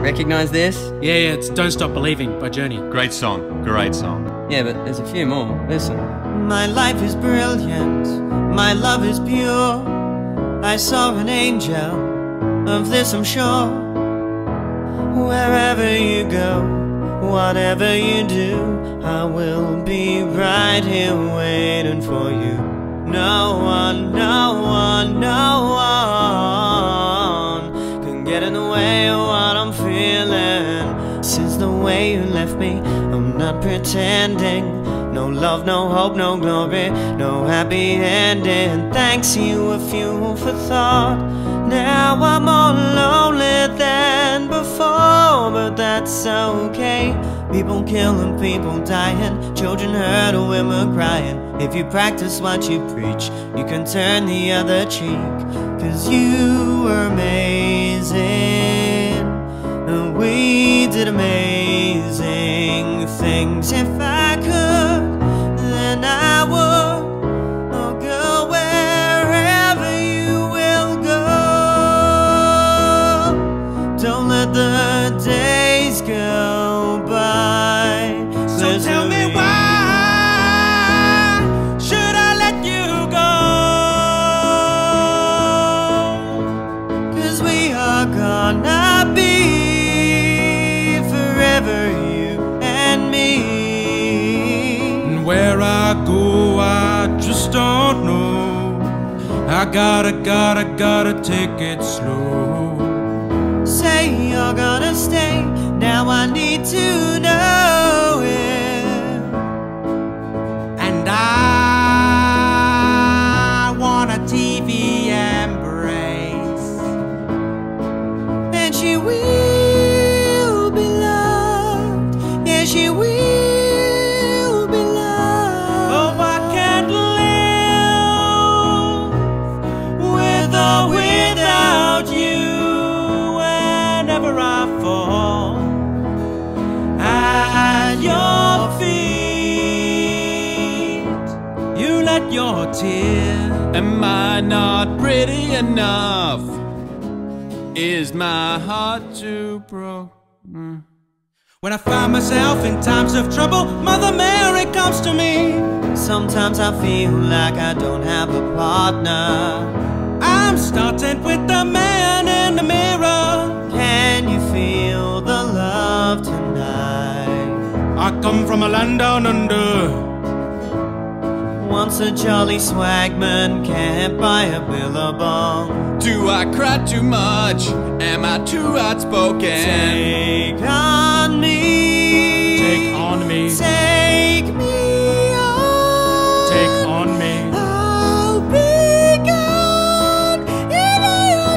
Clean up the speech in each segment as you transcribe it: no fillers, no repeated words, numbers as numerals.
Recognise this? Yeah, it's Don't Stop Believing by Journey. Great song, great song. Yeah, but there's a few more. Listen. My life is brilliant, my love is pure. I saw an angel, of this I'm sure. Wherever you go, whatever you do, I will be right here waiting for you. No one, no one, no one can get in the way of what I'm feeling. Since the way you left me, I'm not pretending. No love, no hope, no glory, no happy ending. Thanks you, a fuel for thought. Now I'm more lonely than before, but that's okay. People killing, people dying, children hurt, women crying. If you practice what you preach, you can turn the other cheek. 'Cause you were amazing, and we did amazing things. If I could, then I would. Oh girl, wherever you will go, don't let the days go by. So tell me why should I let you go? 'Cause we are gonna be forever, you and me. And where I go, I just don't know. I gotta take it slow. Say you're gonna stay, now I need to know it. And I want a TV embrace. And she will be loved, yeah, she will be loved. Oh, I can't live with or without you. Whenever I fall at your feet, you let your tears. Am I not pretty enough? Is my heart too broken? When I find myself in times of trouble, Mother Mary comes to me. sometimes I feel like I don't have a partner. I'm starting with the man in the mirror. Can you feel the love tonight? I come from a land down under. Once a jolly swagman can't buy a billabong. Do I cry too much? Am I too outspoken? Take on me. Take on me. Take me on. Take on me. I'll be gone in a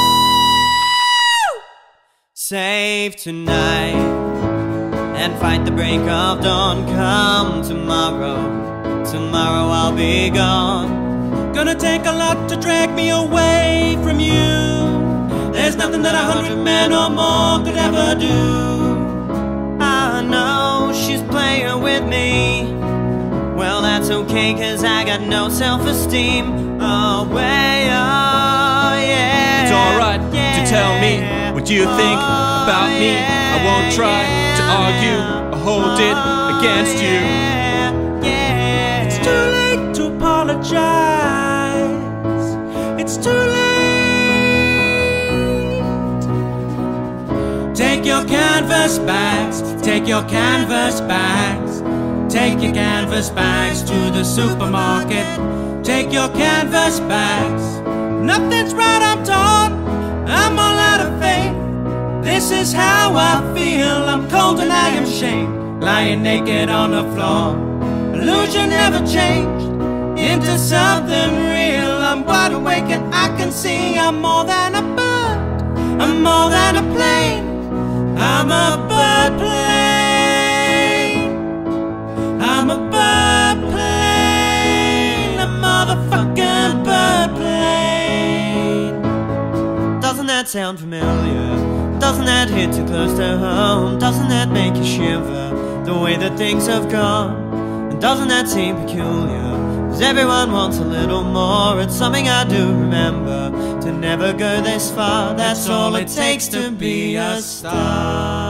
day. Save tonight and fight the break of dawn. Come tomorrow. Tomorrow I'll be gone. Gonna take a lot to drag me away from you. There's nothing that 100 men or more could ever do. I know she's playing with me. Well, that's okay, 'cause I got no self-esteem. Oh, way, oh, yeah. It's alright to tell me what you think about me. I won't try to argue or hold it against you. It's too late to apologize. It's too late. Take your canvas bags. Take your canvas bags. Take your canvas bags to the supermarket. Take your canvas bags. Nothing's right, I'm torn. I'm all out of faith. This is how I feel. I'm cold and I am shamed. Lying naked on the floor. Illusion never changed into something real. I'm wide awake and I can see I'm more than a bird. I'm more than a plane. I'm a bird plane. I'm a bird plane. A motherfucking bird plane. Doesn't that sound familiar? Doesn't that hit too close to home? Doesn't that make you shiver the way that things have gone? Doesn't that seem peculiar? 'cause everyone wants a little more. It's something I do remember, to never go this far. That's all it takes to be a star.